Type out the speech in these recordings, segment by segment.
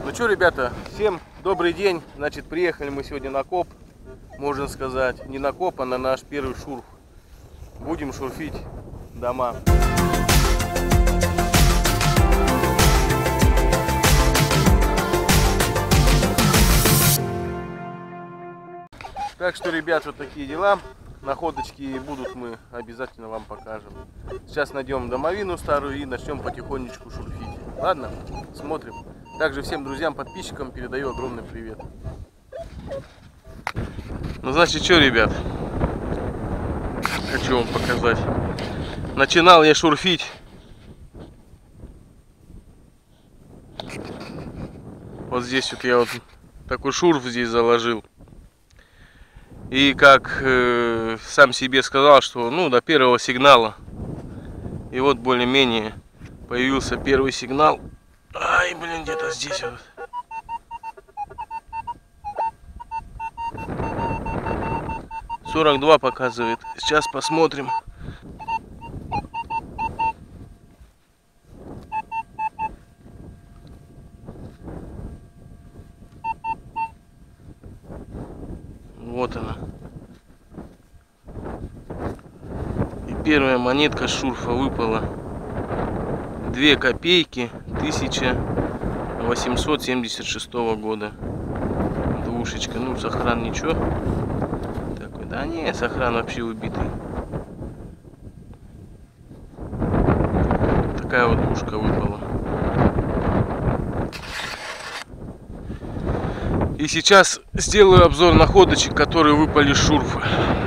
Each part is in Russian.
Ну что, ребята, всем добрый день. Значит, приехали мы сегодня на коп, можно сказать. Не на коп, а на наш первый шурф. Будем шурфить дома. Так что, ребят, вот такие дела. Находочки будут, мы обязательно вам покажем. Сейчас найдем домовину старую и начнем потихонечку шурфить. Ладно, смотрим. Также всем друзьям, подписчикам передаю огромный привет. Ну, значит, что, ребят, хочу вам показать. Начинал я шурфить вот здесь вот, я вот такой шурф здесь заложил. И как сам себе сказал, что ну до первого сигнала. И вот более-менее появился первый сигнал. Ай, блин, где-то здесь вот. — 42 показывает. Сейчас посмотрим. Вот она. И первая монетка с шурфа выпала. 2 копейки 1876 года. Двушечка. Ну, сохран ничего. Такой, да не, сохран вообще убитый. Такая вот двушка выпала. И сейчас сделаю обзор находочек, которые выпали с шурфа.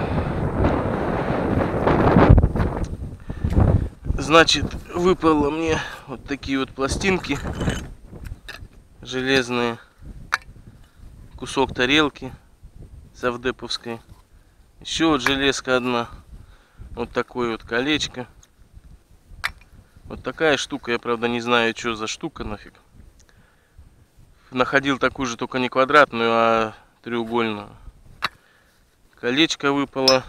Значит, выпало мне вот такие вот пластинки железные, кусок тарелки совдеповской, еще вот железка одна, вот такое вот колечко, вот такая штука, я правда не знаю, что за штука нафиг. Находил такую же, только не квадратную, а треугольную. Колечко выпало,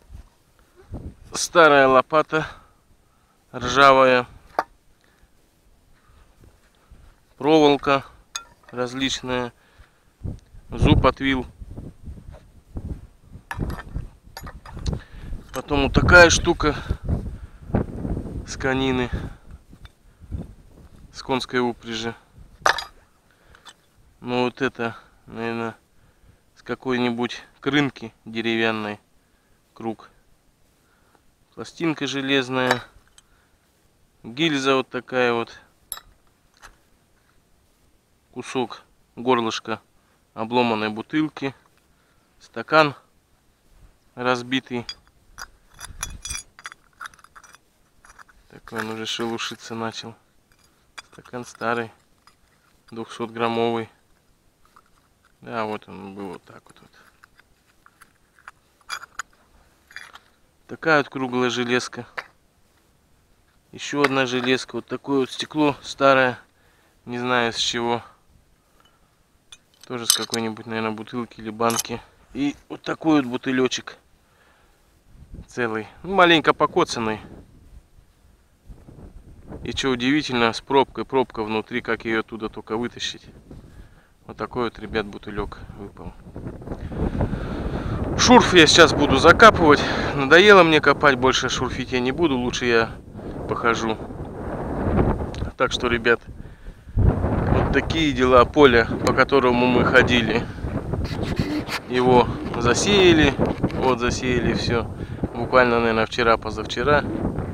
старая лопата ржавая, проволока различная, зуб от вил. Потом вот такая штука с конины, с конской упряжи. Ну вот это, наверное, с какой-нибудь крынки деревянной, круг. Пластинка железная, гильза вот такая вот, кусок горлышка обломанной бутылки, стакан разбитый. Такой он уже шелушиться начал. Стакан старый, 200-граммовый. Да, вот он был вот так вот. Такая вот круглая железка. Еще одна железка. Вот такое вот стекло старое. Не знаю с чего. Тоже с какой-нибудь, наверное, бутылки или банки. И вот такой вот бутылечек. Целый. Ну, маленько покоцанный. И что удивительно, с пробкой. Пробка внутри, как ее оттуда только вытащить. Вот такой вот, ребят, бутылек выпал. Шурф я сейчас буду закапывать. Надоело мне копать, больше шурфить я не буду. Лучше я похожу. Так что, ребят, вот такие дела. Поле, по которому мы ходили, его засеяли. Вот засеяли все. Буквально, наверное, вчера-позавчера.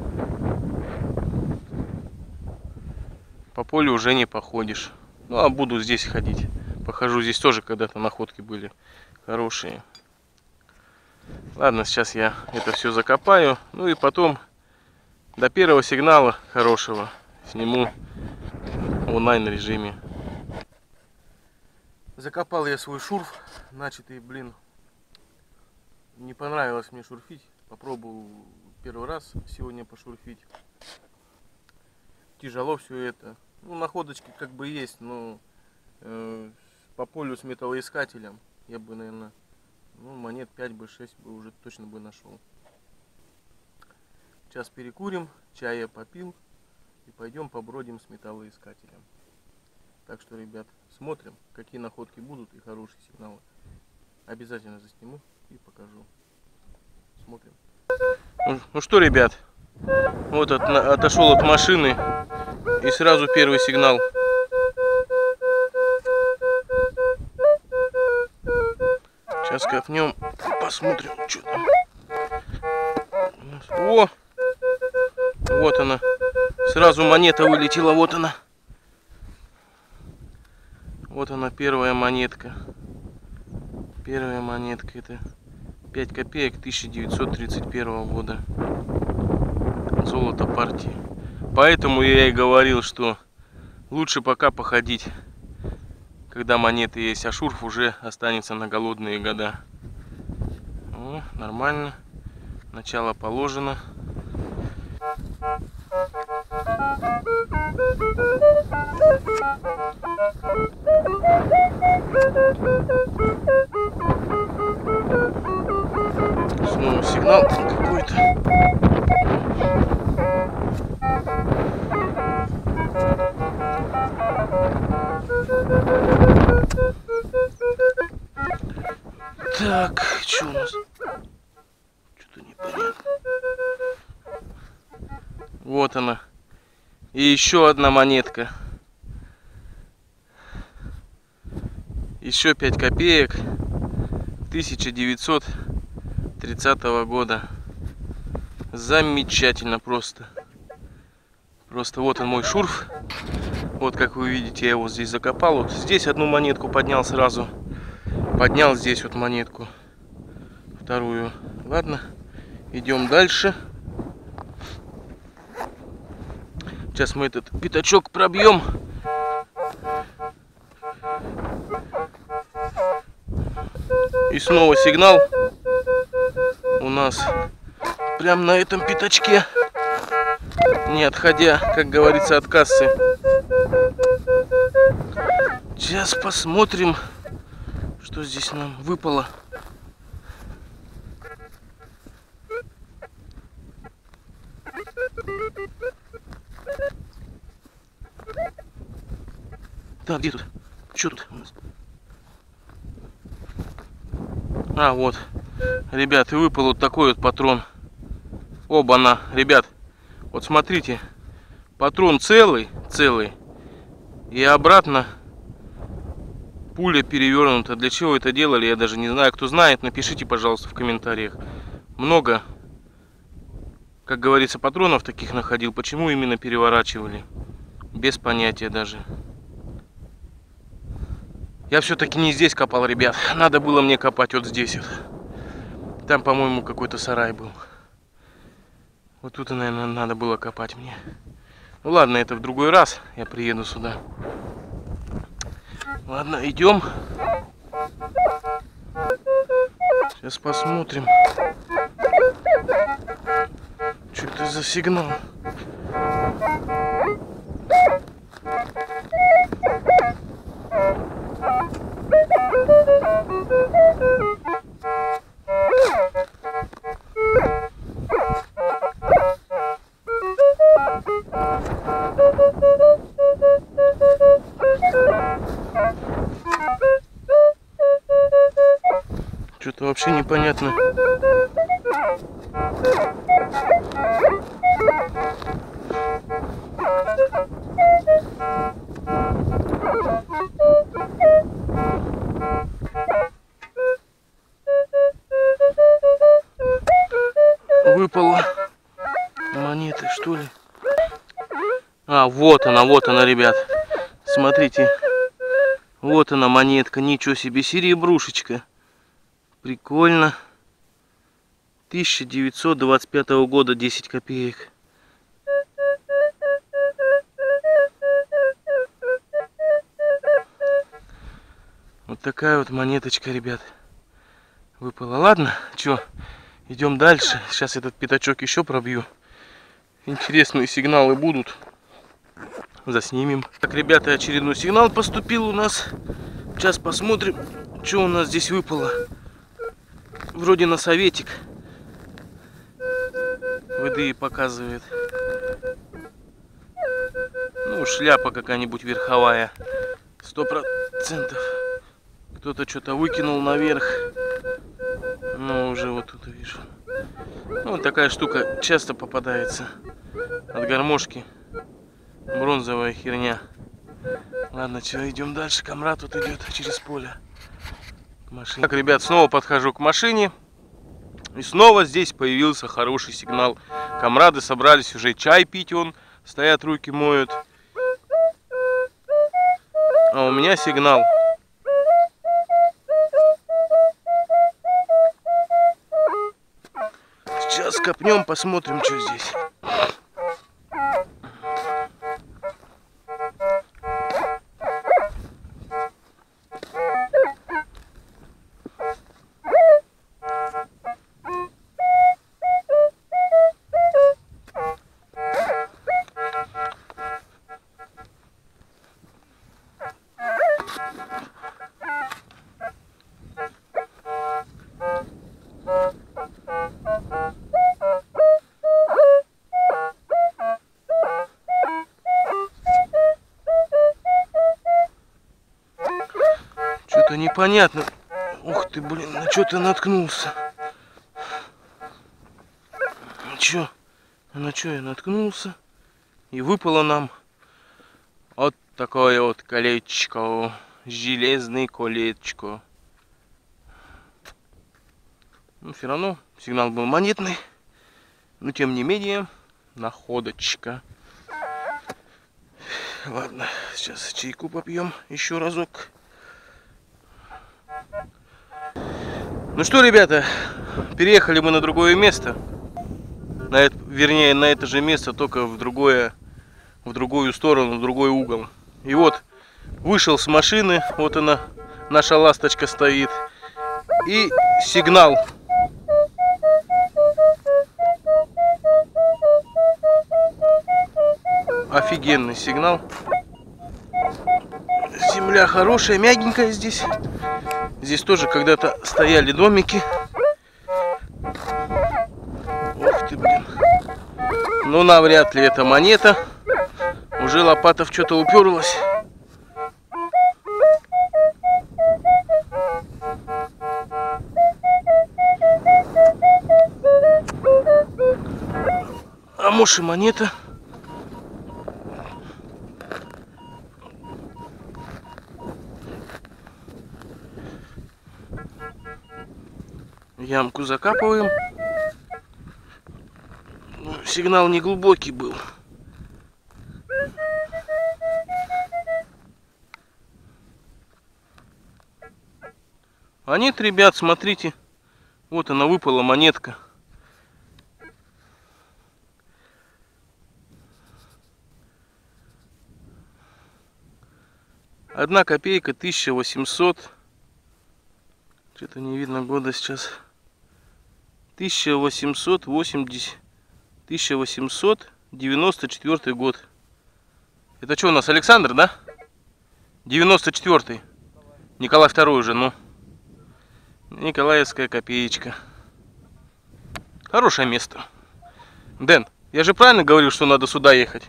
По полю уже не походишь. Ну, а буду здесь ходить. Похожу. Здесь тоже когда-то находки были хорошие. Ладно, сейчас я это все закопаю. Ну и потом до первого сигнала хорошего сниму в онлайн режиме. Закопал я свой шурф. Начатый, блин, не понравилось мне шурфить. Попробовал первый раз сегодня пошурфить. Тяжело все это. Ну, находочки как бы есть, но по полю с металлоискателем я бы, наверное, ну, монет 5 бы, 6 бы уже точно бы нашел. Сейчас перекурим, чая попил и пойдем побродим с металлоискателем. Так что, ребят, смотрим, какие находки будут и хорошие сигналы. Обязательно засниму и покажу. Смотрим. Ну что, ребят, вот отошел от машины и сразу первый сигнал. Сейчас копнем, посмотрим, что там. О! Вот она. Сразу монета вылетела, вот она. Вот она, первая монетка. Первая монетка, это 5 копеек 1931 года. Золото партии. Поэтому я и говорил, что лучше пока походить, когда монеты есть, а шурф уже останется на голодные года. О, нормально. Начало положено. Снова сигнал какой-то. Так, что у нас? Что-то непонятно. Вот она. И еще одна монетка. Еще 5 копеек 1930 года. Замечательно просто. Просто вот он мой шурф. Вот как вы видите, я его здесь закопал. Вот здесь одну монетку поднял сразу. Поднял здесь вот монетку. Вторую. Ладно, идем дальше. Сейчас мы этот пятачок пробьем. И снова сигнал у нас прям на этом пятачке, не отходя, как говорится, от кассы. Сейчас посмотрим, что здесь нам выпало. Так, где тут? Что тут у нас? А, вот. Ребят, и выпал вот такой вот патрон. Оба-на, ребят. Вот смотрите. Патрон целый. И обратно пуля перевернута. Для чего это делали, я даже не знаю. Кто знает, напишите, пожалуйста, в комментариях. Много, как говорится, патронов таких находил. Почему именно переворачивали? Без понятия даже. Я все-таки не здесь копал, ребят. Надо было мне копать вот здесь вот. Там, по-моему, какой-то сарай был. Вот тут, наверное, надо было копать мне. Ну ладно, это в другой раз я приеду сюда. Ладно, идем. Сейчас посмотрим. Что это за сигнал? Что-то вообще непонятно. Выпала монеты, что ли? А, вот она, ребят. Смотрите. Вот она монетка, ничего себе, серебрушечка. Прикольно. 1925 года, 10 копеек. Вот такая вот монеточка, ребят, выпала. Ладно, что, идем дальше. Сейчас этот пятачок еще пробью. Интересные сигналы будут. Заснимем. Так, ребята, очередной сигнал поступил у нас. Сейчас посмотрим, что у нас здесь выпало. Вроде на советик. ВДИ показывает. Ну, шляпа какая-нибудь верховая. 100%. Кто-то что-то выкинул наверх. Ну, уже вот тут вижу. Ну, вот такая штука часто попадается. От гармошки. Бронзовая херня. Ладно, что, идем дальше. Камрад тут идет через поле. К машине. Так, ребят, снова подхожу к машине. И снова здесь появился хороший сигнал. Камрады собрались уже чай пить, стоят, руки моют. А у меня сигнал. Сейчас копнем, посмотрим, что здесь. Что-то непонятно. Ух ты, блин, на что-то наткнулся. На что я наткнулся? И выпало нам вот такое вот колечко. Железное колечко. Ну, все равно сигнал был монетный. Но тем не менее, находочка. Ладно, сейчас чайку попьем еще разок. Ну что, ребята, переехали мы на другое место. Вернее, на это же место, только в другую сторону, в другой угол. И вот, вышел с машины, вот она, наша ласточка стоит. И сигнал. Офигенный сигнал. Земля хорошая, мягенькая здесь. Здесь тоже когда-то стояли домики. Ух ты, блин. Ну, навряд ли это монета. Уже лопата в что-то уперлась. А может и монета. Ямку закапываем. Ну, сигнал не глубокий был. А нет, ребят, смотрите. Вот она выпала, монетка. Одна копейка, 1800. Что-то не видно года сейчас. 1894 год. Это что у нас, Александр, да? 94-й. Николай II уже, ну. Николаевская копеечка. Хорошее место. Дэн, я же правильно говорил, что надо сюда ехать?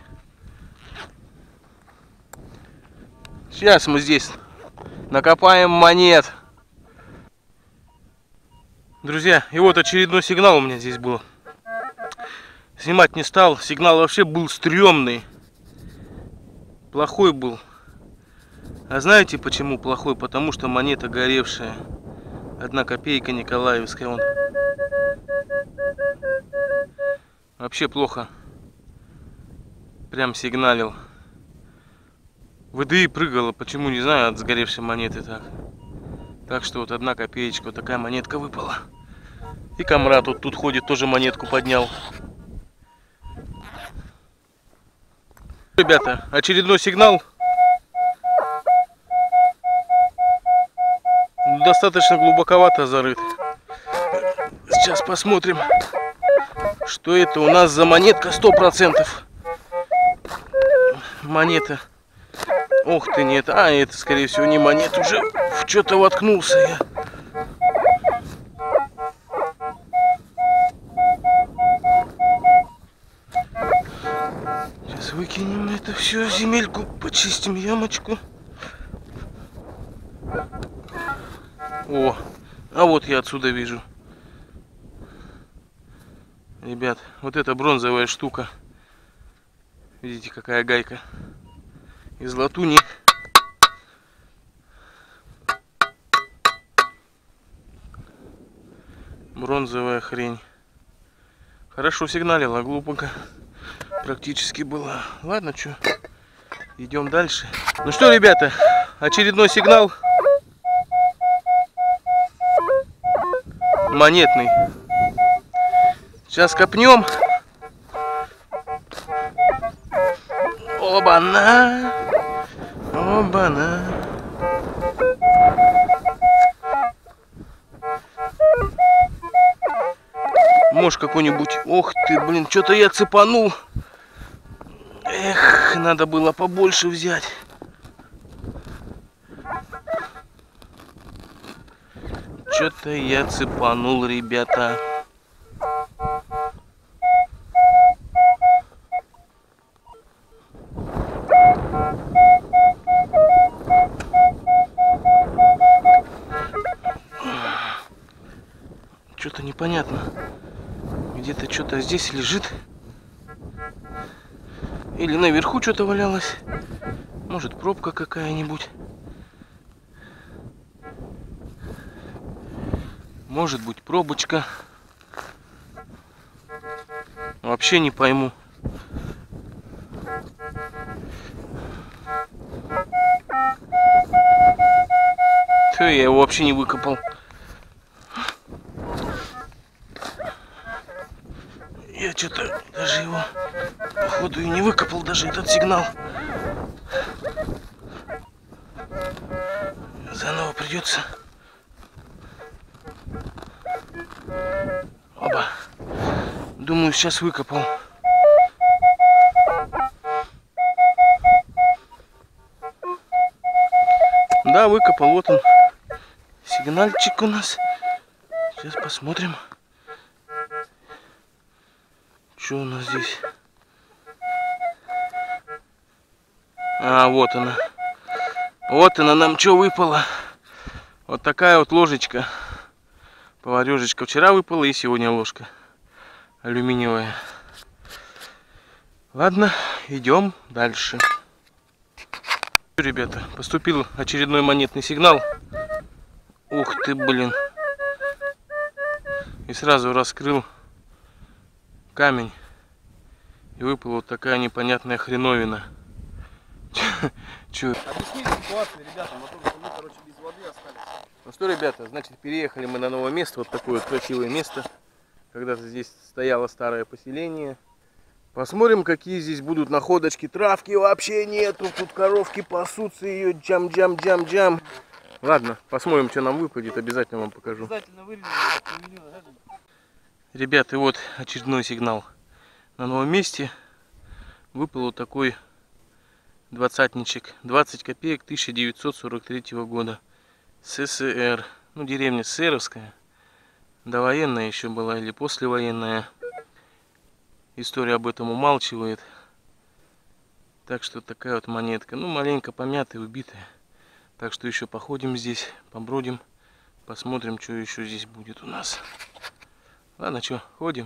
Сейчас мы здесь накопаем монет. Друзья, и вот очередной сигнал у меня здесь был. Снимать не стал. Сигнал вообще был стрёмный. Плохой был. А знаете почему плохой? Потому что монета горевшая. 1 копейка Николаевская. Вон. Вообще плохо. Прям сигналил. ВДИ прыгала. Почему, не знаю, от сгоревшей монеты так. Так что вот 1 копеечка, вот такая монетка выпала. И Камрад вот тут ходит, тоже монетку поднял. Ребята, очередной сигнал. Достаточно глубоковато зарыт. Сейчас посмотрим, что это у нас за монетка. 100%. Монета. Ух ты, нет. А, это, скорее всего, не монета. Уже в что-то воткнулся я. Сейчас выкинем это все, земельку, почистим ямочку. О, а вот я отсюда вижу. Ребят, вот эта бронзовая штука. Видите, какая гайка. Из латуни. Бронзовая хрень. Хорошо сигналила, глупенько. Практически было. Ладно, что, идем дальше. Ну что, ребята, очередной сигнал. Монетный. Сейчас копнем. Оба-на! Оба-на! Может какой-нибудь... Ох ты, блин, что-то я цепанул. Эх, надо было побольше взять. Что-то я цепанул, ребята. Что-то непонятно. Где-то что-то здесь лежит. Или наверху что-то валялось. Может, пробка какая-нибудь. Может быть, пробочка. Вообще не пойму. Фу, я его вообще не выкопал. Я что-то даже его, походу, и не выкопал, даже этот сигнал. Заново придется. Оба. Думаю, сейчас выкопал. Да, выкопал. Вот он. Сигнальчик у нас. Сейчас посмотрим. Что у нас здесь? А, вот она. Вот она нам что выпала. Вот такая вот ложечка. Поварежечка. Вчера выпала и сегодня ложка. Алюминиевая. Ладно, идем дальше. Ребята, поступил очередной монетный сигнал. Ух ты, блин. И сразу раскрыл камень. И выпала вот такая непонятная хреновина. Чё? Объясните ситуацию, ребята, мы, короче, без воды остались. Ну что, ребята, значит, переехали мы на новое место. Вот такое вот красивое место. Когда-то здесь стояло старое поселение. Посмотрим, какие здесь будут находочки. Травки вообще нету. Тут коровки пасутся, ее джам-джам-джам-джам. Ладно, посмотрим, что нам выпадет. Обязательно вам покажу. Обязательно вырежем. Ребята, вот очередной сигнал. На новом месте выпал вот такой двадцатничек. 20 копеек 1943 года. СССР. Ну, деревня СССРовская. Довоенная еще была или послевоенная. История об этом умалчивает. Так что такая вот монетка. Ну, маленько помятая, убитая. Так что еще походим здесь, побродим. Посмотрим, что еще здесь будет у нас. Ладно, что, ходим.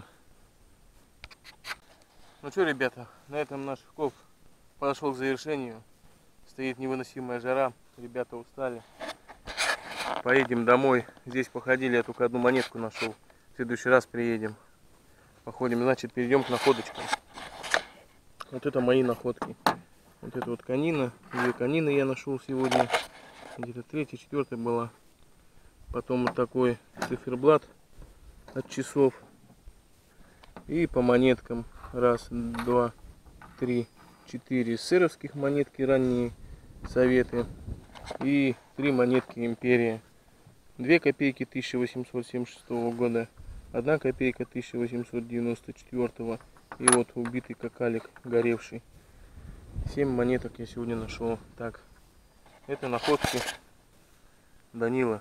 Ну что, ребята, на этом наш ков подошел к завершению. Стоит невыносимая жара. Ребята устали. Поедем домой. Здесь походили, я только одну монетку нашел. В следующий раз приедем. Походим, значит, перейдем к находочкам. Вот это мои находки. Вот это вот конина. 2 конины я нашел сегодня. Где-то 3-я, 4-я была. Потом вот такой циферблат от часов. И по монеткам. 1, 2, 3, 4 сэровских монетки, ранние советы. И 3 монетки империя. 2 копейки 1876 года. 1 копейка 1894. И вот убитый какалик, горевший. 7 монеток я сегодня нашел. Так, это находки Данила,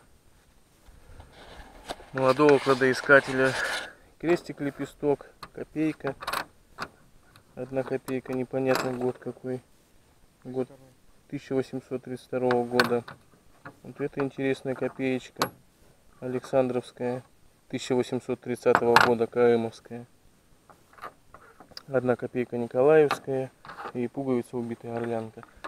молодого кладоискателя. Крестик, лепесток, копейка. 1 копейка, непонятно год какой. Год 1832 года. Вот это интересная копеечка. Александровская, 1830 года, КМовская. 1 копейка Николаевская и пуговица убитая орлянка.